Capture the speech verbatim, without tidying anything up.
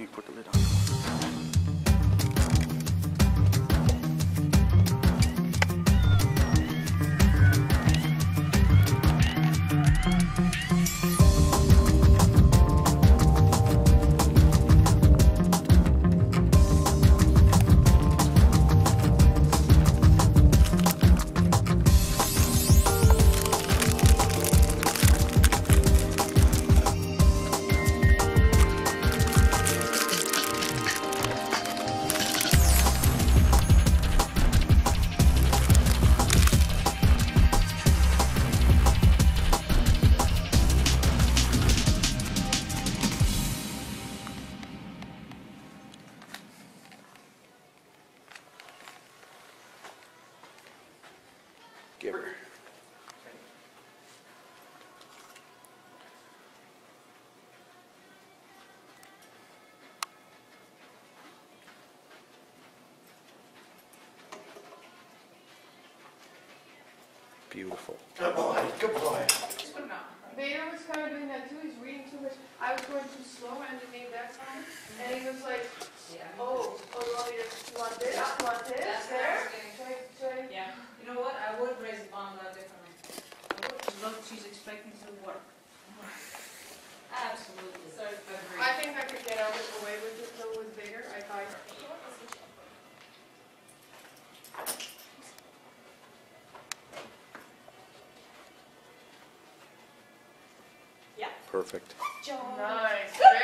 You put the lid on. Give her. Beautiful. Good boy, good boy. Vader was kind of doing that too. He's reading too much. I was going too slow and didn't need that time. And he was like, oh, oh, you want me to, you want this? You want this? That's what I There? was getting. Should I, should I? Yeah. You know what? I would raise the bomb that differently. I would. Look, she's expecting to work. Absolutely. So agree. I think I could get out of the way with it though with Vader. I thought. Yeah. Perfect. Nice.